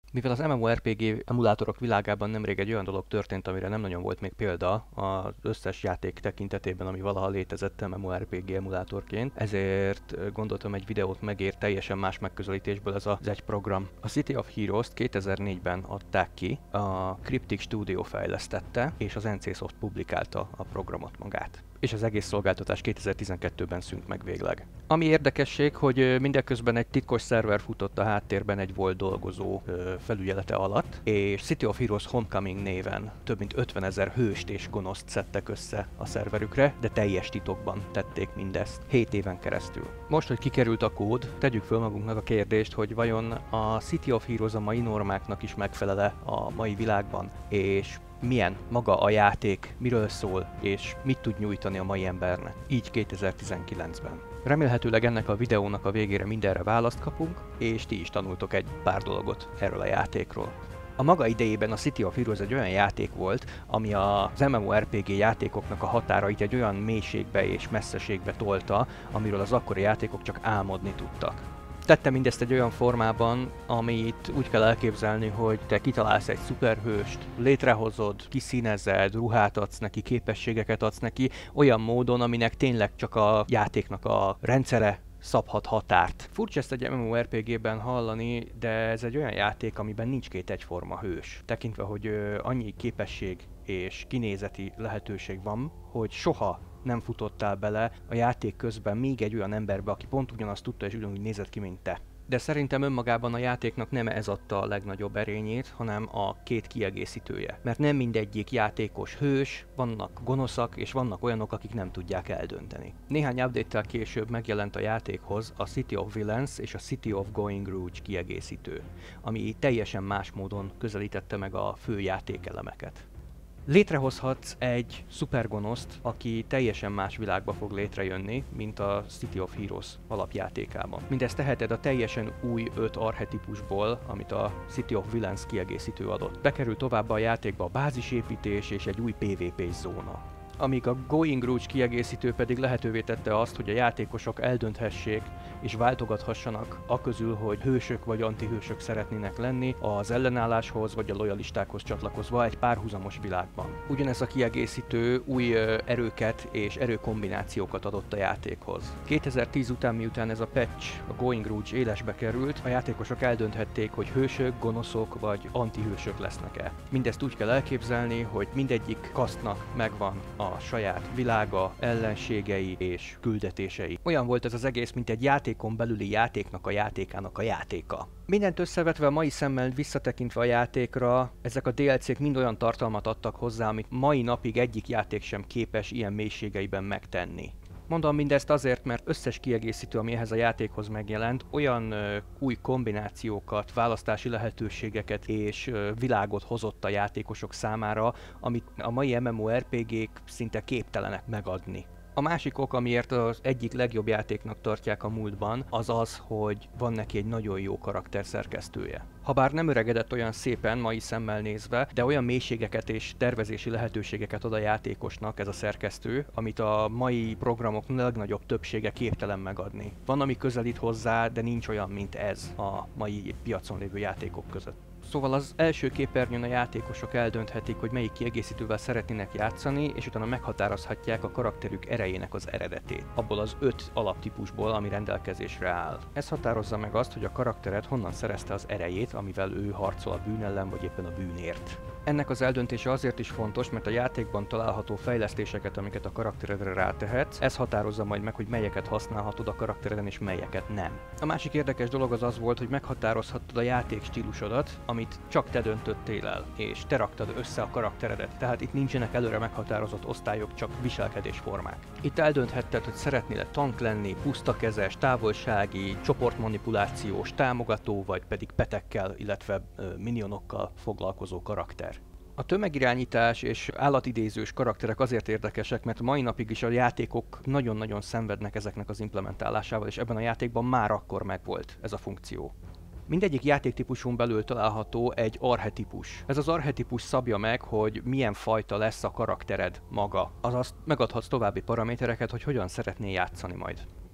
Mivel az MMORPG emulátorok világában nemrég egy olyan dolog történt, amire nem nagyon volt még példa az összes játék tekintetében, ami valaha létezett MMORPG emulátorként, ezért gondoltam, egy videót megér teljesen más megközelítésből ez az egy program. A City of Heroes-t 2004-ben adták ki, a Cryptic Studio fejlesztette, és az NCSoft publikálta a programot magát. És az egész szolgáltatás 2012-ben szűnt meg végleg. Ami érdekesség, hogy mindeközben egy titkos szerver futott a háttérben egy volt dolgozó felügyelete alatt, és City of Heroes Homecoming néven több mint 50 000 hőst és gonoszt szedtek össze a szerverükre, de teljes titokban tették mindezt 7 éven keresztül. Most, hogy kikerült a kód, tegyük föl magunknak a kérdést, hogy vajon a City of Heroes a mai normáknak is megfelele a mai világban, és milyen maga a játék, miről szól, és mit tud nyújtani a mai embernek, így 2019-ben. Remélhetőleg ennek a videónak a végére mindenre választ kapunk, és ti is tanultok egy pár dolgot erről a játékról. A maga idejében a City of Heroes egy olyan játék volt, ami az MMORPG játékoknak a határait egy olyan mélységbe és messzeségbe tolta, amiről az akkori játékok csak álmodni tudtak. Tette mindezt egy olyan formában, amit úgy kell elképzelni, hogy te kitalálsz egy szuperhőst, létrehozod, kiszínezed, ruhát adsz neki, képességeket adsz neki, olyan módon, aminek tényleg csak a játéknak a rendszere szabhat határt. Furcsa ezt egy MMORPG-ben hallani, de ez egy olyan játék, amiben nincs két egyforma hős. Tekintve, hogy annyi képesség és kinézeti lehetőség van, hogy soha nem futottál bele a játék közben még egy olyan emberbe, aki pont ugyanazt tudta és ugyanúgy nézett ki, mint te. De szerintem önmagában a játéknak nem ez adta a legnagyobb erényét, hanem a két kiegészítője. Mert nem mindegyik játékos hős, vannak gonoszak és vannak olyanok, akik nem tudják eldönteni. Néhány update-tel később megjelent a játékhoz a City of Villains és a City of Going Rouge kiegészítő, ami teljesen más módon közelítette meg a fő játékelemeket. Létrehozhatsz egy szupergonoszt, aki teljesen más világba fog létrejönni, mint a City of Heroes alapjátékában. Mindezt teheted a teljesen új 5 archetípusból, amit a City of Villains kiegészítő adott. Bekerül továbbá a játékba a bázisépítés és egy új PvP zóna. Amíg a Going Rouge kiegészítő pedig lehetővé tette azt, hogy a játékosok eldönthessék és váltogathassanak aközül, hogy hősök vagy antihősök szeretnének lenni az ellenálláshoz vagy a lojalistákhoz csatlakozva egy párhuzamos világban. Ugyanez a kiegészítő új erőket és erőkombinációkat adott a játékhoz. 2010 után, miután ez a patch, a Going Rouge élesbe került, a játékosok eldönthették, hogy hősök, gonoszok vagy antihősök lesznek-e. Mindezt úgy kell elképzelni, hogy mindegyik kasztnak megvan a saját világa, ellenségei és küldetései. Olyan volt ez az egész, mint egy játékon belüli játéknak a játékának a játéka. Mindent összevetve, mai szemmel visszatekintve a játékra, ezek a DLC-k mind olyan tartalmat adtak hozzá, amit mai napig egyik játék sem képes ilyen mélységeiben megtenni. Mondom mindezt azért, mert összes kiegészítő, ami ehhez a játékhoz megjelent, olyan új kombinációkat, választási lehetőségeket és világot hozott a játékosok számára, amit a mai MMORPG-k szinte képtelenek megadni. A másik ok, amiért az egyik legjobb játéknak tartják a múltban, az az, hogy van neki egy nagyon jó karakterszerkesztője. Habár nem öregedett olyan szépen mai szemmel nézve, de olyan mélységeket és tervezési lehetőségeket ad a játékosnak ez a szerkesztő, amit a mai programok legnagyobb többsége képtelen megadni. Van, ami közelít hozzá, de nincs olyan, mint ez a mai piacon lévő játékok között. Szóval az első képernyőn a játékosok eldönthetik, hogy melyik kiegészítővel szeretnének játszani, és utána meghatározhatják a karakterük erejének az eredetét, abból az 5 alaptípusból, ami rendelkezésre áll. Ez határozza meg azt, hogy a karaktered honnan szerezte az erejét, amivel ő harcol a bűn ellen vagy éppen a bűnért. Ennek az eldöntése azért is fontos, mert a játékban található fejlesztéseket, amiket a karakteredre rátehetsz, ez határozza majd meg, hogy melyeket használhatod a karaktereden és melyeket nem. A másik érdekes dolog az volt, hogy meghatározhattad a játék stílusodat, amit csak te döntöttél el, és te raktad össze a karakteredet, tehát itt nincsenek előre meghatározott osztályok, csak viselkedésformák. Itt eldönthetted, hogy szeretnél tank lenni, pusztakezes, távolsági, csoportmanipulációs, támogató, vagy pedig petekkel, illetve minionokkal foglalkozó karakter. A tömegirányítás és állatidézős karakterek azért érdekesek, mert mai napig is a játékok nagyon-nagyon szenvednek ezeknek az implementálásával, és ebben a játékban már akkor megvolt ez a funkció. Mindegyik játéktípuson belül található egy archetípus. Ez az archetípus szabja meg, hogy milyen fajta lesz a karaktered maga. Azaz megadhatsz további paramétereket, hogy hogyan szeretnél játszani majd.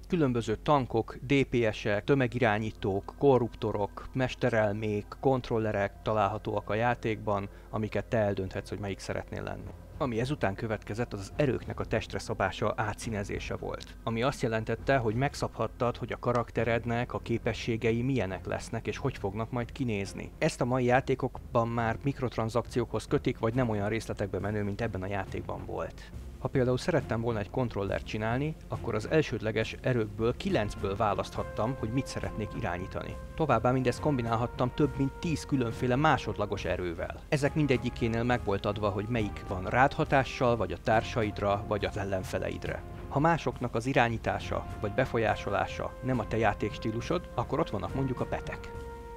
Különböző tankok, DPS-ek, tömegirányítók, korruptorok, mesterelmék, kontrollerek találhatóak a játékban, amiket te eldönthetsz, hogy melyik szeretnél lenni. Ami ezután következett, az az erőknek a testre szabása, átszínezése volt. Ami azt jelentette, hogy megszabhattad, hogy a karakterednek a képességei milyenek lesznek, és hogy fognak majd kinézni. Ezt a mai játékokban már mikrotranszakciókhoz kötik, vagy nem olyan részletekbe menő, mint ebben a játékban volt. Ha például szerettem volna egy kontrollert csinálni, akkor az elsődleges erőkből 9-ből választhattam, hogy mit szeretnék irányítani. Továbbá mindezt kombinálhattam több mint 10 különféle másodlagos erővel. Ezek mindegyikénél meg volt adva, hogy melyik van rád hatással, vagy a társaidra, vagy az ellenfeleidre. Ha másoknak az irányítása vagy befolyásolása nem a te játékstílusod, akkor ott vannak mondjuk a petek.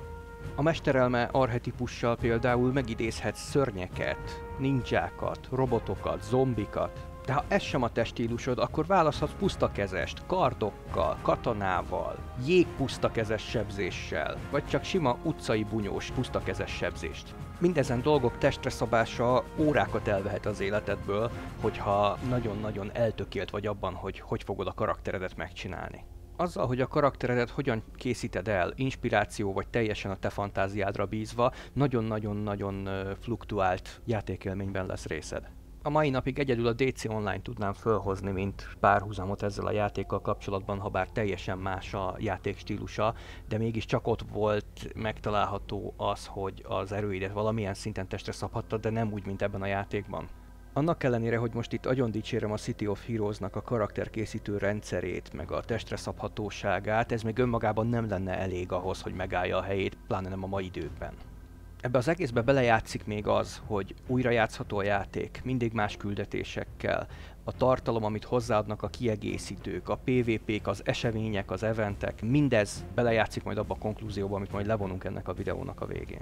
A mesterelme archetipussal például megidézhetsz szörnyeket, ninjákat, robotokat, zombikat, de ha ez sem a te stílusod, akkor választhatsz pusztakezest, kardokkal, katonával, jégpusztakezes sebzéssel, vagy csak sima utcai bunyós pusztakezes sebzést. Mindezen dolgok testre szabása órákat elvehet az életedből, hogyha nagyon-nagyon eltökélt vagy abban, hogy fogod a karakteredet megcsinálni. Azzal, hogy a karakteredet hogyan készíted el, inspiráció vagy teljesen a te fantáziádra bízva, nagyon-nagyon-nagyon fluktuált játékélményben lesz részed. A mai napig egyedül a DC Online tudnám fölhozni, mint párhuzamot ezzel a játékkal kapcsolatban, ha bár teljesen más a játék stílusa, de mégiscsak ott volt megtalálható az, hogy az erőidet valamilyen szinten testre szabhattad, de nem úgy, mint ebben a játékban. Annak ellenére, hogy most itt agyon dicsérem a City of Heroes-nak a karakterkészítő rendszerét, meg a testre szabhatóságát, ez még önmagában nem lenne elég ahhoz, hogy megállja a helyét, pláne nem a mai időkben. Ebbe az egészbe belejátszik még az, hogy újra játszható a játék, mindig más küldetésekkel, a tartalom, amit hozzáadnak a kiegészítők, a PvP-k, az események, az eventek, mindez belejátszik majd abba a konklúzióba, amit majd levonunk ennek a videónak a végén.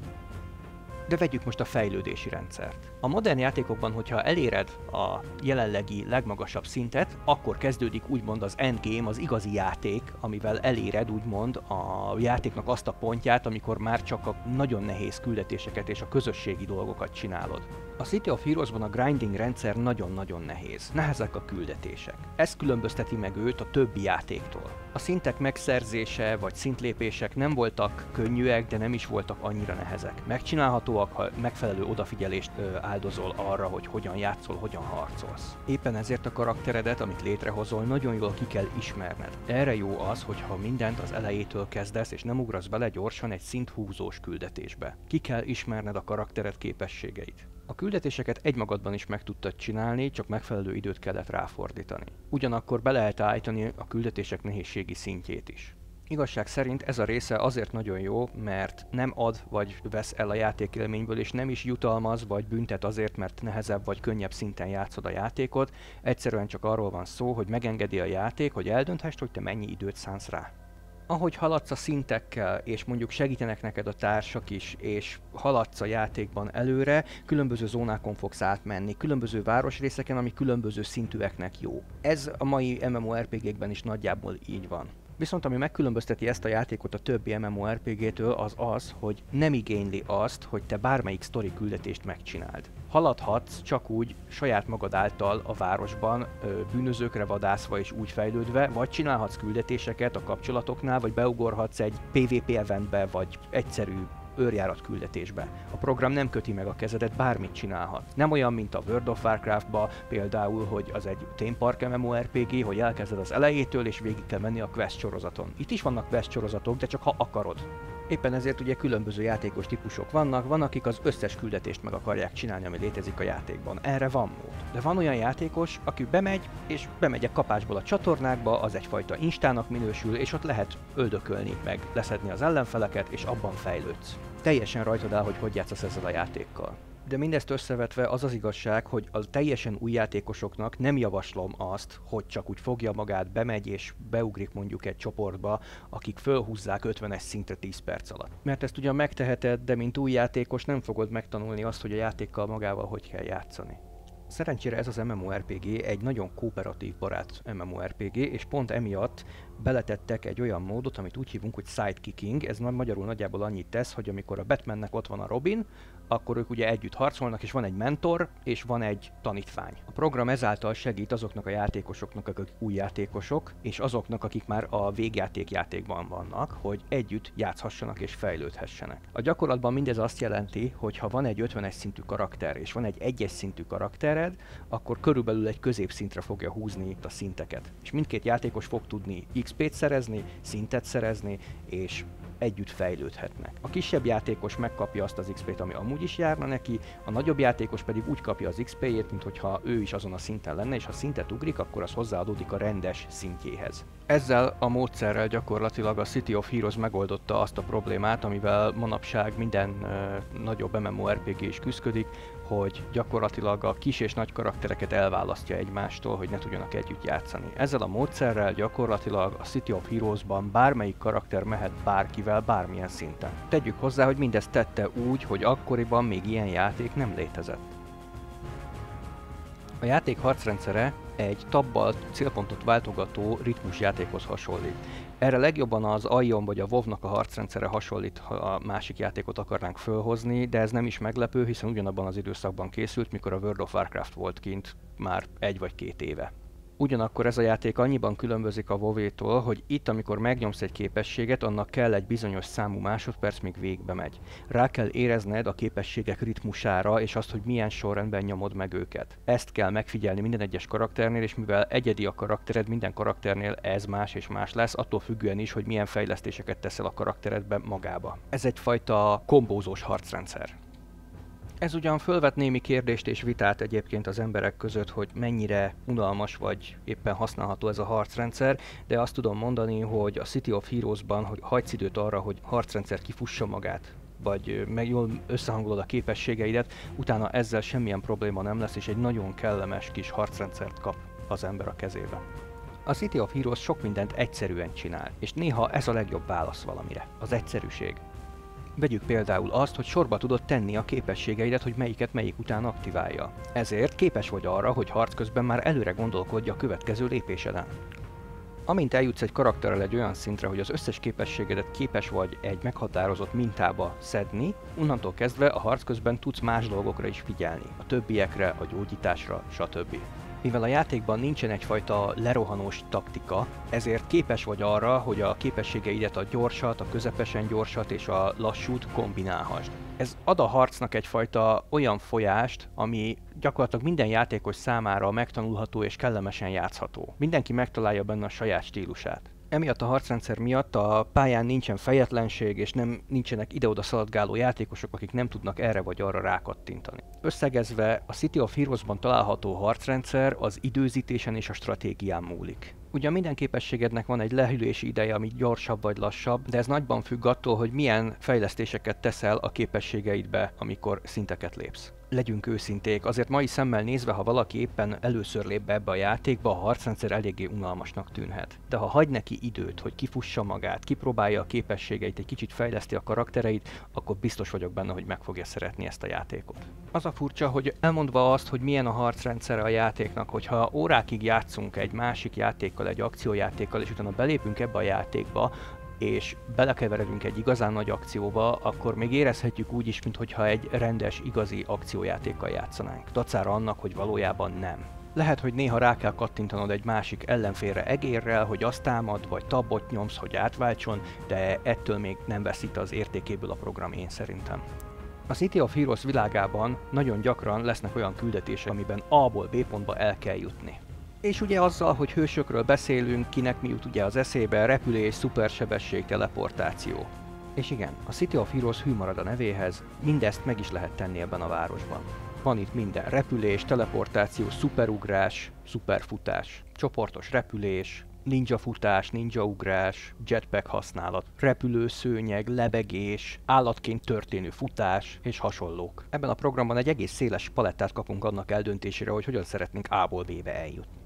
De vegyük most a fejlődési rendszert. A modern játékokban, hogyha eléred a jelenlegi legmagasabb szintet, akkor kezdődik úgymond az endgame, az igazi játék, amivel eléred úgymond a játéknak azt a pontját, amikor már csak a nagyon nehéz küldetéseket és a közösségi dolgokat csinálod. A City of Heroes-ban a grinding rendszer nagyon-nagyon nehéz. Nehezek a küldetések. Ez különbözteti meg őt a többi játéktól. A szintek megszerzése vagy szintlépések nem voltak könnyűek, de nem is voltak annyira nehezek. Megcsinálhatóak, ha megfelelő odafigyelést áldozol arra, hogy hogyan játszol, hogyan harcolsz. Éppen ezért a karakteredet, amit létrehozol, nagyon jól ki kell ismerned. Erre jó az, hogyha mindent az elejétől kezdesz, és nem ugrasz bele gyorsan egy szinthúzós küldetésbe. Ki kell ismerned a karaktered képességeit. A küldetéseket egymagadban is meg tudtad csinálni, csak megfelelő időt kellett ráfordítani. Ugyanakkor be lehet állítani a küldetések nehézségi szintjét is. Igazság szerint ez a része azért nagyon jó, mert nem ad vagy vesz el a játékélményből, és nem is jutalmaz vagy büntet azért, mert nehezebb vagy könnyebb szinten játszod a játékot. Egyszerűen csak arról van szó, hogy megengedi a játék, hogy eldönthessd, hogy te mennyi időt szánsz rá. Ahogy haladsz a szintekkel, és mondjuk segítenek neked a társak is, és haladsz a játékban előre, különböző zónákon fogsz átmenni, különböző városrészeken, ami különböző szintűeknek jó. Ez a mai MMORPG-kben is nagyjából így van. Viszont ami megkülönbözteti ezt a játékot a többi MMORPG-től az az, hogy nem igényli azt, hogy te bármelyik sztori küldetést megcsináld. Haladhatsz csak úgy saját magad által a városban, bűnözőkre vadászva és úgy fejlődve, vagy csinálhatsz küldetéseket a kapcsolatoknál, vagy beugorhatsz egy PvP eventbe, vagy egyszerű őrjárat küldetésbe. A program nem köti meg a kezedet, bármit csinálhat. Nem olyan, mint a World of Warcraftba például, hogy az egy theme park MMORPG, hogy elkezded az elejétől és végig kell menni a quest sorozaton. Itt is vannak quest sorozatok, de csak ha akarod. Éppen ezért ugye különböző játékos típusok vannak, akik az összes küldetést meg akarják csinálni, ami létezik a játékban. Erre van mód. De van olyan játékos, aki bemegy, és bemegy a kapásból a csatornákba, az egyfajta instának minősül, és ott lehet öldökölni, meg leszedni az ellenfeleket, és abban fejlődsz. Teljesen rajtad áll, hogy játszasz ezzel a játékkal. De mindezt összevetve az az igazság, hogy a teljesen új játékosoknak nem javaslom azt, hogy csak úgy fogja magát, bemegy és beugrik mondjuk egy csoportba, akik fölhúzzák 50-es szintre 10 perc alatt. Mert ezt ugyan megteheted, de mint új játékos nem fogod megtanulni azt, hogy a játékkal magával hogy kell játszani. Szerencsére ez az MMORPG egy nagyon kooperatív barát MMORPG, és pont emiatt beletettek egy olyan módot, amit úgy hívunk, hogy sidekicking. Ez magyarul nagyjából annyit tesz, hogy amikor a Batmannek ott van a Robin, akkor ők ugye együtt harcolnak, és van egy mentor, és van egy tanítvány. A program ezáltal segít azoknak a játékosoknak, akik új játékosok, és azoknak, akik már a végjátékban vannak, hogy együtt játszhassanak és fejlődhessenek. A gyakorlatban mindez azt jelenti, hogy ha van egy 50-es szintű karakter, és van egy 1-es szintű karaktered, akkor körülbelül egy középszintre fogja húzni a szinteket. És mindkét játékos fog tudni XP-t szerezni, szintet szerezni, és együtt fejlődhetnek. A kisebb játékos megkapja azt az XP-t, ami amúgy is járna neki, a nagyobb játékos pedig úgy kapja az XP-jét, mint hogyha ő is azon a szinten lenne, és ha szintet ugrik, akkor az hozzáadódik a rendes szintjéhez. Ezzel a módszerrel gyakorlatilag a City of Heroes megoldotta azt a problémát, amivel manapság minden nagyobb MMORPG is küszködik, hogy gyakorlatilag a kis és nagy karaktereket elválasztja egymástól, hogy ne tudjanak együtt játszani. Ezzel a módszerrel gyakorlatilag a City of Heroes-ban bármelyik karakter mehet bárkivel, bármilyen szinten. Tegyük hozzá, hogy mindezt tette úgy, hogy akkoriban még ilyen játék nem létezett. A játék harcrendszere egy tabbal célpontot váltogató ritmusjátékhoz hasonlít. Erre legjobban az Aion vagy a WoW-nak a harcrendszere hasonlít, ha a másik játékot akarnánk fölhozni, de ez nem is meglepő, hiszen ugyanabban az időszakban készült, mikor a World of Warcraft volt kint már 1 vagy 2 éve. Ugyanakkor ez a játék annyiban különbözik a WoW-tól, hogy itt, amikor megnyomsz egy képességet, annak kell egy bizonyos számú másodperc, míg végbe megy. Rá kell érezned a képességek ritmusára, és azt, hogy milyen sorrendben nyomod meg őket. Ezt kell megfigyelni minden egyes karakternél, és mivel egyedi a karaktered, minden karakternél ez más és más lesz, attól függően is, hogy milyen fejlesztéseket teszel a karakteredbe magába. Ez egyfajta kombózós harcrendszer. Ez ugyan fölvet némi kérdést és vitát egyébként az emberek között, hogy mennyire unalmas vagy éppen használható ez a harcrendszer, de azt tudom mondani, hogy a City of Heroes-ban, hogy hagysz időt arra, hogy harcrendszer kifussa magát, vagy meg jól összehangolod a képességeidet, utána ezzel semmilyen probléma nem lesz, és egy nagyon kellemes kis harcrendszert kap az ember a kezébe. A City of Heroes sok mindent egyszerűen csinál, és néha ez a legjobb válasz valamire, az egyszerűség. Vegyük például azt, hogy sorba tudod tenni a képességeidet, hogy melyiket melyik után aktiválja. Ezért képes vagy arra, hogy harc közben már előre gondolkodj a következő lépéseden. Amint eljutsz egy karakterrel egy olyan szintre, hogy az összes képességedet képes vagy egy meghatározott mintába szedni, onnantól kezdve a harc közben tudsz más dolgokra is figyelni, a többiekre, a gyógyításra, stb. Mivel a játékban nincsen egyfajta lerohanós taktika, ezért képes vagy arra, hogy a képességeidet a gyorsat, a közepesen gyorsat és a lassút kombinálhasd. Ez ad a harcnak egyfajta olyan folyást, ami gyakorlatilag minden játékos számára megtanulható és kellemesen játszható. Mindenki megtalálja benne a saját stílusát. Emiatt a harcrendszer miatt a pályán nincsen fejetlenség, és nincsenek ide-oda szaladgáló játékosok, akik nem tudnak erre vagy arra rákattintani. Összegezve, a City of Heroes-ban található harcrendszer az időzítésen és a stratégián múlik. Ugyan minden képességednek van egy lehűlési ideje, ami gyorsabb vagy lassabb, de ez nagyban függ attól, hogy milyen fejlesztéseket teszel a képességeidbe, amikor szinteket lépsz. Legyünk őszinték, azért mai szemmel nézve, ha valaki éppen először lép be ebbe a játékba, a harcrendszer eléggé unalmasnak tűnhet. De ha hagy neki időt, hogy kifussa magát, kipróbálja a képességeit, egy kicsit fejleszti a karaktereit, akkor biztos vagyok benne, hogy meg fogja szeretni ezt a játékot. Az a furcsa, hogy elmondva azt, hogy milyen a harcrendszere a játéknak, hogyha órákig játszunk egy másik játékkal, egy akciójátékkal, és utána belépünk ebbe a játékba, és belekeveredünk egy igazán nagy akcióba, akkor még érezhetjük úgy is, mintha egy rendes, igazi akciójátékkal játszanánk. Dacára annak, hogy valójában nem. Lehet, hogy néha rá kell kattintanod egy másik ellenfélre egérrel, hogy azt támad, vagy tabot nyomsz, hogy átváltson, de ettől még nem veszít az értékéből a program, én szerintem. A City of Heroes világában nagyon gyakran lesznek olyan küldetések, amiben A-ból B pontba el kell jutni. És ugye azzal, hogy hősökről beszélünk, kinek mi jut ugye az eszébe, repülés, szupersebesség, teleportáció. És igen, a City of Heroes hű marad a nevéhez, mindezt meg is lehet tenni ebben a városban. Van itt minden: repülés, teleportáció, szuperugrás, szuperfutás, csoportos repülés, ninja futás, ninja ugrás, jetpack használat, repülőszőnyeg, lebegés, állatként történő futás és hasonlók. Ebben a programban egy egész széles palettát kapunk annak eldöntésére, hogy hogyan szeretnénk A-ból B-be eljutni.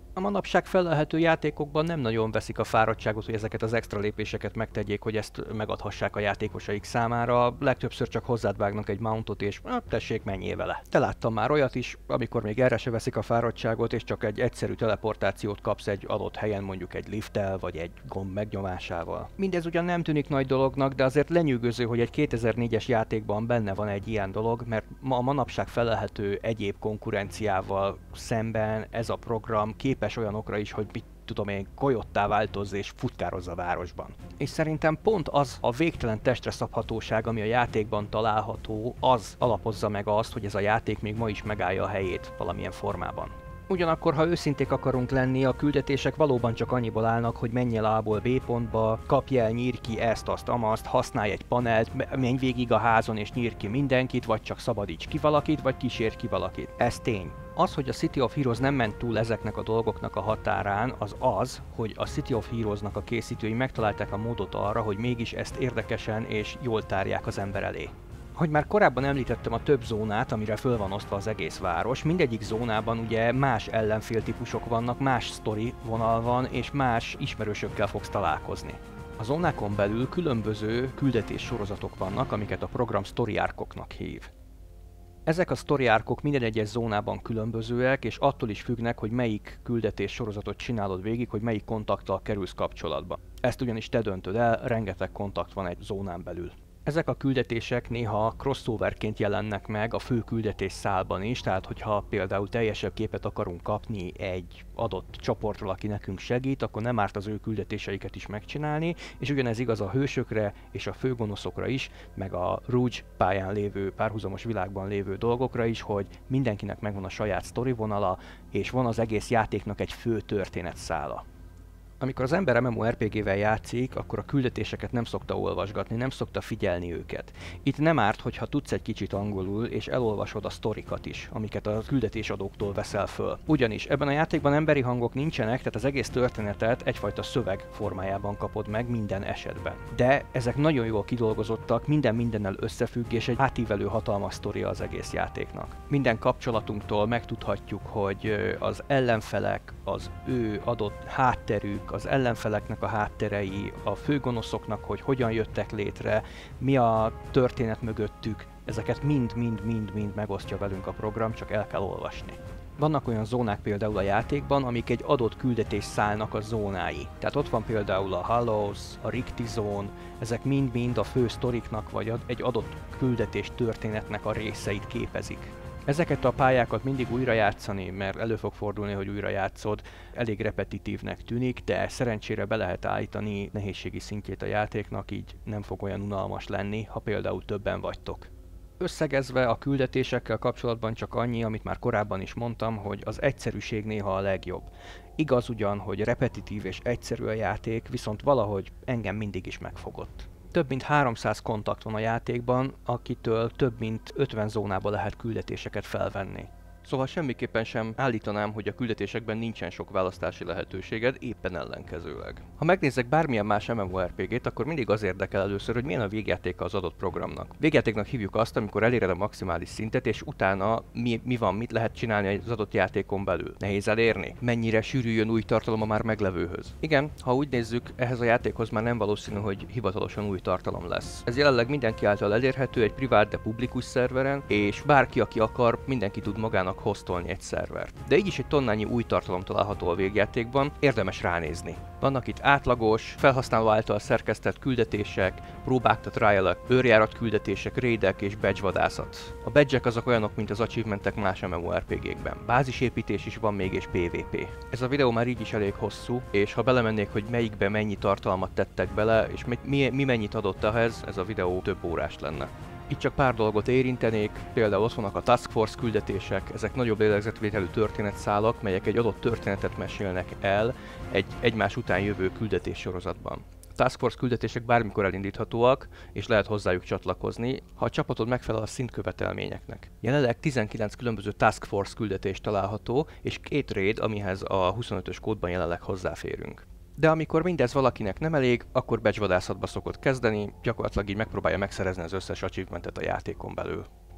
A manapság felelhető játékokban nem nagyon veszik a fáradtságot, hogy ezeket az extra lépéseket megtegyék, hogy ezt megadhassák a játékosaik számára. Legtöbbször csak hozzád vágnak egy mountot, és tessék, menjél vele. De láttam már olyat is, amikor még erre se veszik a fáradtságot, és csak egy egyszerű teleportációt kapsz egy adott helyen, mondjuk egy lifttel, vagy egy gomb megnyomásával. Mindez ugyan nem tűnik nagy dolognak, de azért lenyűgöző, hogy egy 2004-es játékban benne van egy ilyen dolog, mert a manapság felelhető egyéb konkurenciával szemben ez a program képes olyanokra is, hogy mit tudom én, kojottá változz és futkározz a városban. És szerintem pont az a végtelen testre szabhatóság, ami a játékban található, az alapozza meg azt, hogy ez a játék még ma is megállja a helyét valamilyen formában. Ugyanakkor, ha őszinték akarunk lenni, a küldetések valóban csak annyiból állnak, hogy menj el A-ból B pontba, kapj el, nyírj ki ezt, azt, amazt, használj egy panelt, menj végig a házon és nyírj ki mindenkit, vagy csak szabadíts ki valakit, vagy kísérj ki valakit. Ez tény. Az, hogy a City of Heroes nem ment túl ezeknek a dolgoknak a határán, az, hogy a City of Heroes-nak a készítői megtalálták a módot arra, hogy mégis ezt érdekesen és jól tárják az ember elé. Hogy már korábban említettem a több zónát, amire föl van osztva az egész város, mindegyik zónában ugye más ellenféltípusok vannak, más sztori vonal van, és más ismerősökkel fogsz találkozni. A zónákon belül különböző küldetés sorozatok vannak, amiket a program story arcoknak hív. Ezek a story arcok minden egyes zónában különbözőek, és attól is függnek, hogy melyik küldetés sorozatot csinálod végig, hogy melyik kontakttal kerülsz kapcsolatba. Ezt ugyanis te döntöd el, rengeteg kontakt van egy zónán belül. Ezek a küldetések néha crossoverként jelennek meg a fő küldetés szálban is, tehát hogyha például teljesebb képet akarunk kapni egy adott csoportról, aki nekünk segít, akkor nem árt az ő küldetéseiket is megcsinálni, és ugyanez igaz a hősökre és a főgonoszokra is, meg a Rouge pályán lévő, párhuzamos világban lévő dolgokra is, hogy mindenkinek megvan a saját sztori vonala, és van az egész játéknak egy fő történetszála. Amikor az ember MMORPG-vel játszik, akkor a küldetéseket nem szokta olvasgatni, nem szokta figyelni őket. Itt nem árt, hogyha tudsz egy kicsit angolul, és elolvasod a sztorikat is, amiket a küldetésadóktól veszel föl. Ugyanis ebben a játékban emberi hangok nincsenek, tehát az egész történetet egyfajta szöveg formájában kapod meg minden esetben. De ezek nagyon jól kidolgozottak, minden mindennel összefügg, és egy átívelő hatalmas sztoria az egész játéknak. Minden kapcsolatunktól megtudhatjuk, hogy az ellenfelek, az ő adott hátterük, az ellenfeleknek a hátterei, a főgonoszoknak, hogy hogyan jöttek létre, mi a történet mögöttük, ezeket mind megosztja velünk a program, csak el kell olvasni. Vannak olyan zónák például a játékban, amik egy adott küldetés szálnak a zónái. Tehát ott van például a Hallows, a Rikti Zone, ezek mind-mind a fő sztoriknak vagy egy adott küldetés történetnek a részeit képezik. Ezeket a pályákat mindig újra játszani, mert elő fog fordulni, hogy újra játszod, elég repetitívnek tűnik, de szerencsére be lehet állítani nehézségi szintjét a játéknak, így nem fog olyan unalmas lenni, ha például többen vagytok. Összegezve a küldetésekkel kapcsolatban csak annyi, amit már korábban is mondtam, hogy az egyszerűség néha a legjobb. Igaz ugyan, hogy repetitív és egyszerű a játék, viszont valahogy engem mindig is megfogott. Több mint 300 kontakt van a játékban, akitől több mint 50 zónába lehet küldetéseket felvenni. Szóval semmiképpen sem állítanám, hogy a küldetésekben nincsen sok választási lehetőséged, éppen ellenkezőleg. Ha megnézzek bármilyen más MMORPG-t, akkor mindig az érdekel először, hogy milyen a végjátéka az adott programnak. Végjátéknak hívjuk azt, amikor eléred a maximális szintet, és utána mi van, mit lehet csinálni az adott játékon belül. Nehéz elérni? Mennyire sűrűjön új tartalom a már meglevőhöz? Igen, ha úgy nézzük, ehhez a játékhoz már nem valószínű, hogy hivatalosan új tartalom lesz. Ez jelenleg mindenki által elérhető egy privát, de publikus szerveren, és bárki, aki akar, mindenki tud magának hostolni egy szervert. De így is egy tonnányi új tartalom található a végjátékban, érdemes ránézni. Vannak itt átlagos, felhasználó által szerkesztett küldetések, próbáktat trialek, őrjárat küldetések, raidek és badge vadászat. A badge-ek azok olyanok, mint az achievementek más MMORPG-kben. Bázisépítés is van még és PvP. Ez a videó már így is elég hosszú, és ha belemennék, hogy melyikbe mennyi tartalmat tettek bele, és mi mennyit adott ehhez, ez a videó több órás lenne. Itt csak pár dolgot érintenék, például ott vannak a Task Force küldetések, ezek nagyobb lélegzetvételű történetszálak, melyek egy adott történetet mesélnek el egy egymás után jövő küldetés sorozatban. A Task Force küldetések bármikor elindíthatóak, és lehet hozzájuk csatlakozni, ha a csapatod megfelel a szintkövetelményeknek. Jelenleg 19 különböző Task Force küldetés található, és 2 raid, amihez a 25-ös kódban jelenleg hozzáférünk. De amikor mindez valakinek nem elég, akkor badge-vadászatba szokott kezdeni, gyakorlatilag így megpróbálja megszerezni az összes achievementet a játékon belül.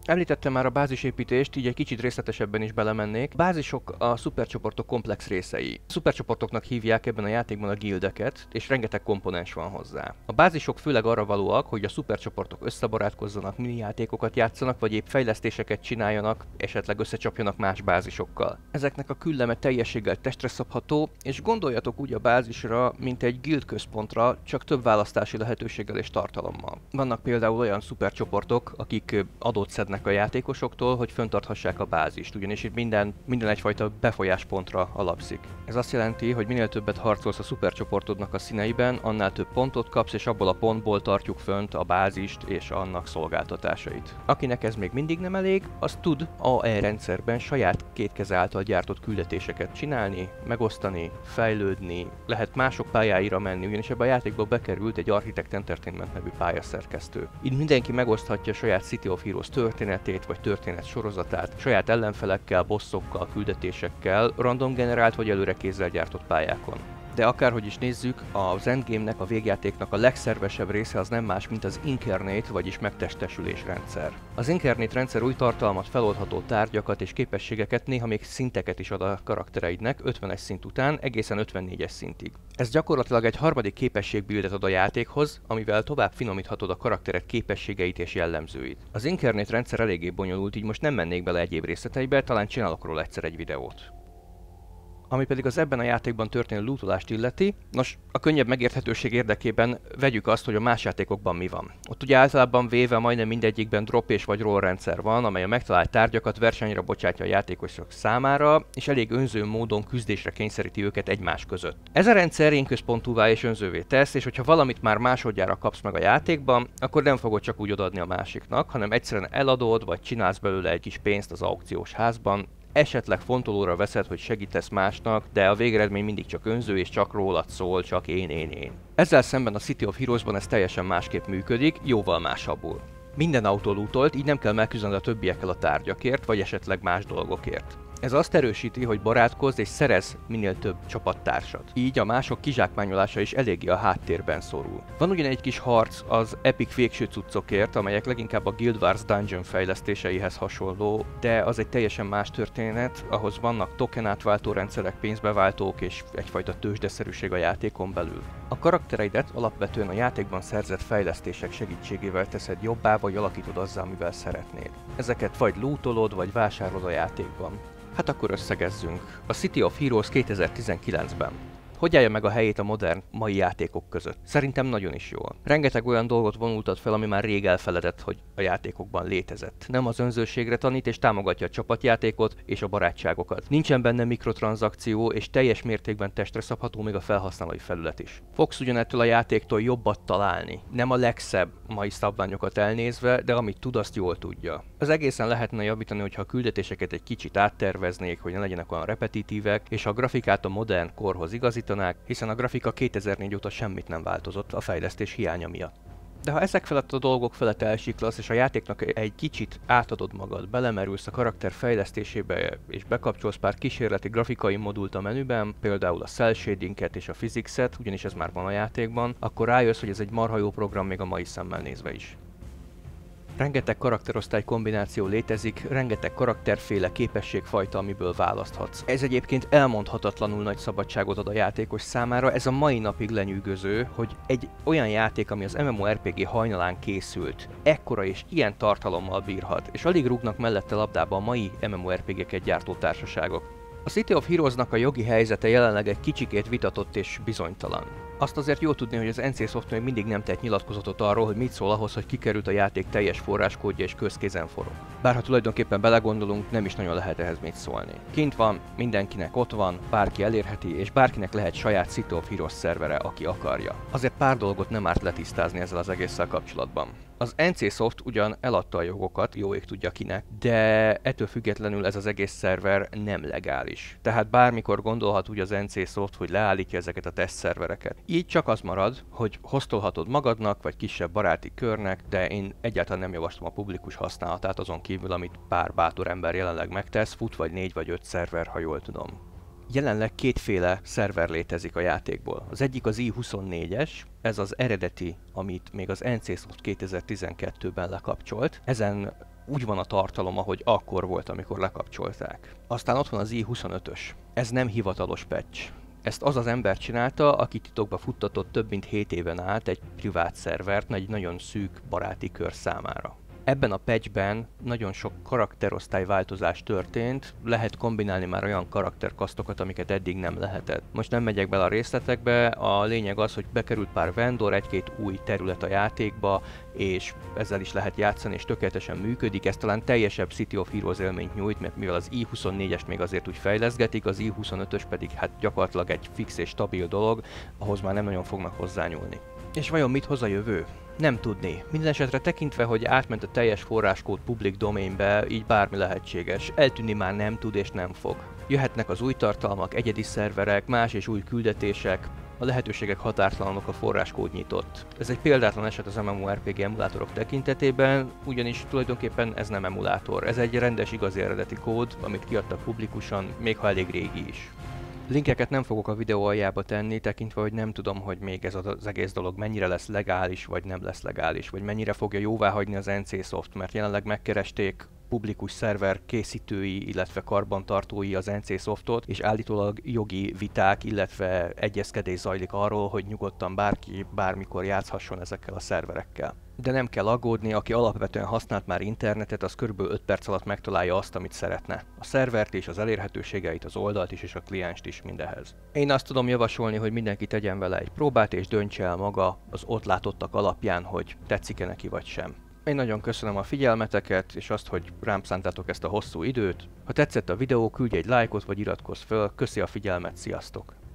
Említettem már a bázisépítést, így egy kicsit részletesebben is belemennék. Bázisok a szupercsoportok komplex részei. A szupercsoportoknak hívják ebben a játékban a guildeket, és rengeteg komponens van hozzá. A bázisok főleg arra valóak, hogy a szupercsoportok összebarátkozzanak, mini játékokat játszanak, vagy épp fejlesztéseket csináljanak, esetleg összecsapjanak más bázisokkal. Ezeknek a külleme teljességgel testre szabható, és gondoljatok úgy a bázisra, mint egy guild központra, csak több választási lehetőséggel és tartalommal. Vannak például olyan szupercsoportok, akik adót szednek a játékosoktól, hogy fenntarthassák a bázist, ugyanis itt minden egyfajta befolyáspontra alapszik. Ez azt jelenti, hogy minél többet harcolsz a szupercsoportodnak a színeiben, annál több pontot kapsz, és abból a pontból tartjuk fönt a bázist és annak szolgáltatásait. Akinek ez még mindig nem elég, az tud AE rendszerben saját két keze által gyártott küldetéseket csinálni, megosztani, fejlődni, lehet mások pályáira menni, ugyanis ebbe a játékba bekerült egy Architect Entertainment nevű pályaszerkesztő. Így mindenki megoszthatja saját City of Heroes történetét vagy történet sorozatát, saját ellenfelekkel, bossokkal, küldetésekkel, random generált vagy előre kézzel gyártott pályákon. De akárhogy is nézzük, az endgame-nek, a végjátéknak a legszervesebb része az nem más, mint az Incarnate, vagyis megtestesülés rendszer. Az Incarnate rendszer új tartalmat, feloldható tárgyakat és képességeket, néha még szinteket is ad a karaktereidnek 50-es szint után egészen 54-es szintig. Ez gyakorlatilag egy harmadik képességbildet ad a játékhoz, amivel tovább finomíthatod a karaktered képességeit és jellemzőit. Az Incarnate rendszer eléggé bonyolult, így most nem mennék bele egyéb részleteibe, talán csinálok róla egyszer egy videót. Ami pedig az ebben a játékban történő lootolást illeti, nos, a könnyebb megérthetőség érdekében vegyük azt, hogy a más játékokban mi van. Ott ugye általában véve majdnem mindegyikben drop és vagy roll rendszer van, amely a megtalált tárgyakat versenyre bocsátja a játékosok számára, és elég önző módon küzdésre kényszeríti őket egymás között. Ez a rendszer énközpontúvá és önzővé tesz, és hogyha valamit már másodjára kapsz meg a játékban, akkor nem fogod csak úgy odaadni a másiknak, hanem egyszerűen eladod, vagy csinálsz belőle egy kis pénzt az aukciós házban, esetleg fontolóra veszed, hogy segítesz másnak, de a végeredmény mindig csak önző és csak rólad szól, csak én. Ezzel szemben a City of Heroesban ez teljesen másképp működik, jóval másabbul. Minden autó lootolt, így nem kell megküzdened a többiekkel a tárgyakért, vagy esetleg más dolgokért. Ez azt erősíti, hogy barátkozz és szerezz minél több csapattársat. Így a mások kizsákmányolása is eléggé a háttérben szorul. Van ugyan egy kis harc az epic végső cuccokért, amelyek leginkább a Guild Wars Dungeon fejlesztéseihez hasonló, de az egy teljesen más történet, ahhoz vannak token átváltó rendszerek, pénzbeváltók és egyfajta tőzsdeszerűség a játékon belül. A karaktereidet alapvetően a játékban szerzett fejlesztések segítségével teszed jobbá, vagy alakítod azzal, amivel szeretnéd. Ezeket vagy lootolod, vagy vásárolod a játékban. Hát akkor összegezzünk. A City of Heroes 2019-ben. Hogy állja meg a helyét a modern mai játékok között? Szerintem nagyon is jól. Rengeteg olyan dolgot vonultat fel, ami már rég elfeledett, hogy a játékokban létezett. Nem az önzőségre tanít és támogatja a csapatjátékot és a barátságokat. Nincsen benne mikrotranszakció és teljes mértékben testre szabható még a felhasználói felület is. Fogsz ugyanettől a játéktól jobbat találni. Nem a legszebb mai szabványokat elnézve, de amit tud, azt jól tudja. Az egészen lehetne javítani, hogyha a küldetéseket egy kicsit átterveznék, hogy ne legyenek olyan repetitívek, és a grafikát a modern korhoz igazítanák, hiszen a grafika 2004 óta semmit nem változott a fejlesztés hiánya miatt. De ha ezek felett a dolgok felett elsiklasz, és a játéknak egy kicsit átadod magad, belemerülsz a karakter fejlesztésébe, és bekapcsolsz pár kísérleti grafikai modult a menüben, például a cell shadinget és a physics-et, ugyanis ez már van a játékban, akkor rájössz, hogy ez egy marha jó program még a mai szemmel nézve is. Rengeteg karakterosztály kombináció létezik, rengeteg karakterféle képességfajta, amiből választhatsz. Ez egyébként elmondhatatlanul nagy szabadságot ad a játékos számára, ez a mai napig lenyűgöző, hogy egy olyan játék, ami az MMORPG hajnalán készült, ekkora és ilyen tartalommal bírhat, és alig rúgnak mellette labdába a mai MMORPG-ket gyártó társaságok. A City of Heroesnak a jogi helyzete jelenleg egy kicsikét vitatott és bizonytalan. Azt azért jó tudni, hogy az NC Soft még mindig nem tett nyilatkozatot arról, hogy mit szól ahhoz, hogy kikerült a játék teljes forráskódja és közkézen forog. Bár ha tulajdonképpen belegondolunk, nem is nagyon lehet ehhez mit szólni. Kint van, mindenkinek ott van, bárki elérheti, és bárkinek lehet saját City of Heroes szervere, aki akarja. Azért pár dolgot nem árt letisztázni ezzel az egésszel kapcsolatban. Az NC Soft ugyan eladta a jogokat, jó ég tudja kinek, de ettől függetlenül ez az egész szerver nem legális. Tehát bármikor gondolhat úgy az NC Soft, hogy leállítja ezeket a tesztszervereket. Így csak az marad, hogy hostolhatod magadnak, vagy kisebb baráti körnek, de én egyáltalán nem javaslom a publikus használatát azon kívül, amit pár bátor ember jelenleg megtesz, fut vagy 4 vagy 5 szerver, ha jól tudom. Jelenleg kétféle szerver létezik a játékból. Az egyik az i24-es, ez az eredeti, amit még az NC Soft 2012-ben lekapcsolt. Ezen úgy van a tartalom, ahogy akkor volt, amikor lekapcsolták. Aztán ott van az i25-ös. Ez nem hivatalos patch. Ezt az az ember csinálta, aki titokba futtatott több mint 7 éven át egy privát szervert egy nagyon szűk baráti kör számára. Ebben a patchben nagyon sok karakterosztályváltozás történt, lehet kombinálni már olyan karakterkasztokat, amiket eddig nem lehetett. Most nem megyek bele a részletekbe, a lényeg az, hogy bekerült pár vendor, egy-két új terület a játékba, és ezzel is lehet játszani, és tökéletesen működik. Ez talán teljesebb City of Heroes élményt nyújt, mert mivel az i24-est még azért úgy fejleszgetik, az i25-ös pedig hát gyakorlatilag egy fix és stabil dolog, ahhoz már nem nagyon fognak hozzányúlni. És vajon mit hoz a jövő? Nem tudni. Mindenesetre tekintve, hogy átment a teljes forráskód public domainbe, így bármi lehetséges. Eltűnni már nem tud és nem fog. Jöhetnek az új tartalmak, egyedi szerverek, más és új küldetések, a lehetőségek határtalanok, a forráskód nyitott. Ez egy példátlan eset az MMORPG emulátorok tekintetében, ugyanis tulajdonképpen ez nem emulátor. Ez egy rendes, igazi eredeti kód, amit kiadtak publikusan, még ha elég régi is. Linkeket nem fogok a videó aljába tenni, tekintve, hogy nem tudom, hogy még ez az egész dolog mennyire lesz legális, vagy nem lesz legális, vagy mennyire fogja jóváhagyni az NCSoft, mert jelenleg megkeresték publikus szerver készítői, illetve karbantartói az NCSoftot, és állítólag jogi viták, illetve egyezkedés zajlik arról, hogy nyugodtan bárki bármikor játszhasson ezekkel a szerverekkel. De nem kell aggódni, aki alapvetően használt már internetet, az kb. 5 perc alatt megtalálja azt, amit szeretne. A szervert és az elérhetőségeit, az oldalt is és a klienst is mindehez. Én azt tudom javasolni, hogy mindenki tegyen vele egy próbát és döntse el maga az ott látottak alapján, hogy tetszik-e neki vagy sem. Én nagyon köszönöm a figyelmeteket, és azt, hogy rám szántátok ezt a hosszú időt. Ha tetszett a videó, küldj egy lájkot, vagy iratkozz föl. Köszi a figyelmet, sziasztok!